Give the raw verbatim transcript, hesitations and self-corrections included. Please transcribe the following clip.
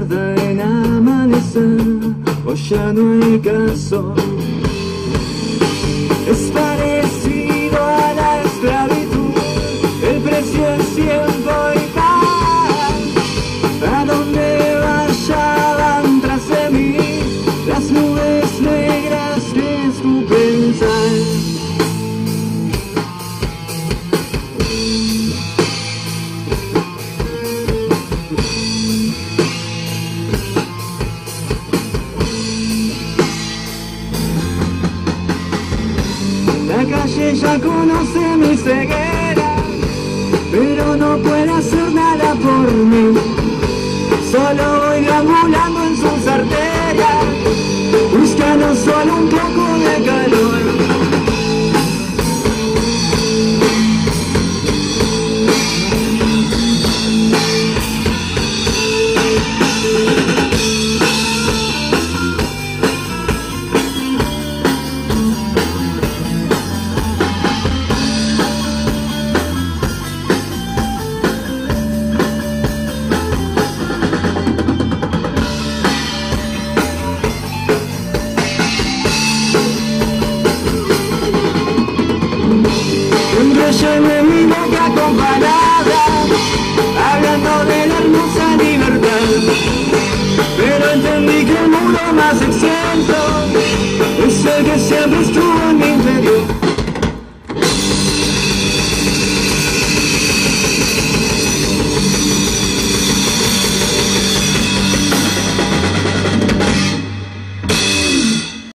tarda en amanecer, o ya no hay caso. Es parecido a la esclavitud, el precio es tiempo y paz. A donde vaya van tras de mí las nubes negras que es tu pensar. La calle ya conoce mi ceguera, pero no puede hacer nada por mí. Solo voy deambulando en sus arterias, buscando solo un poco de calor. Llené mi boca con palabras, hablando de la hermosa libertad, pero entendí que el muro más extenso es el que siempre estuvo